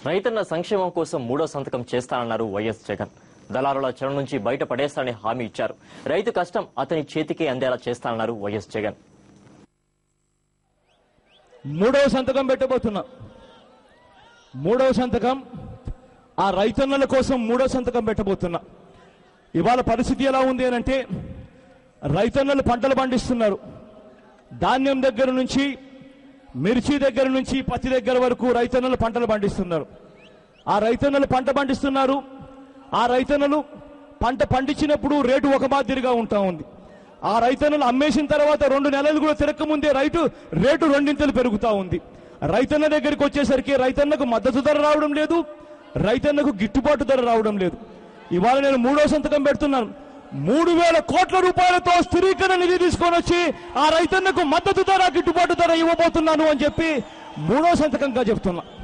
రైతన్న సంక్షేమం కోసం మూడో సంతకం చేస్తానన్నారు వైఎస్ జగన్. దళారుల చెర నుంచి బయటపడేస్తానని హామీ ఇచ్చారు. రైతు కష్టం అతని చేతికే అందేలా చేస్తానన్నారు వైఎస్ జగన్. మూడవ సంతకం పెట్టబోతున్నా. మూడవ సంతకం ఆ రైతన్నల కోసం మూడో సంతకం పెట్టబోతున్నా. ఇవాళ పరిస్థితి ఎలా ఉంది అనంటే, రైతన్నలు పంటలు పండిస్తున్నారు. ధాన్యం దగ్గర నుంచి, మిర్చి దగ్గర నుంచి, పత్తి దగ్గర వరకు రైతన్నలు పంటలు పండిస్తున్నారు. ఆ రైతన్నలు పంట పండిస్తున్నారు. ఆ రైతన్నలు పంట పండించినప్పుడు రేటు ఒక మాదిరిగా ఉంటా ఉంది. ఆ రైతన్నలు అమ్మేసిన తర్వాత 2 నెలలు కూడా తిరగకముందే రేటు రెండింతలు పెరుగుతా ఉంది. రైతన్న దగ్గరికి వచ్చేసరికి రైతన్నకు మద్దతు ధర రావడం లేదు, రైతన్నకు గిట్టుబాటు ధర రావడం లేదు. ఇవాళ నేను మూడో సంతకం పెడుతున్నాను. 3000 కోట్ల రూపాయలతో స్థిరీకరణ నిధి తీసుకొని వచ్చి ఆ రైతన్నకు మద్దతు ధర, గిట్టుబాటు ధర ఇవ్వబోతున్నాను అని చెప్పి మూడో సంతకంగా చెప్తున్నా.